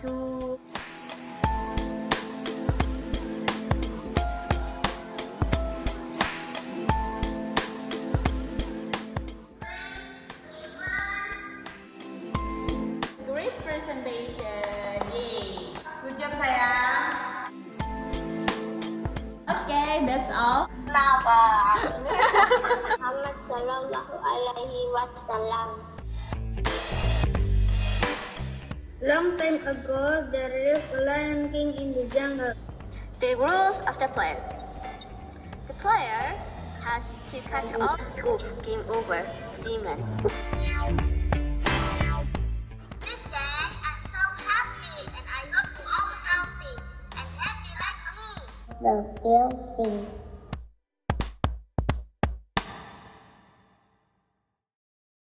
wabarakatuh. Great presentation. Yay. Good job sayang. Okay, that's all. Kenapa? Muhammad Sallallahu Alaihi Wasallam. Long time ago, there lived a lion king in the jungle. The rules of the play. The player has to cut off game over demon. This day, I'm so happy, and I hope you all happy and happy like me. The Philippines.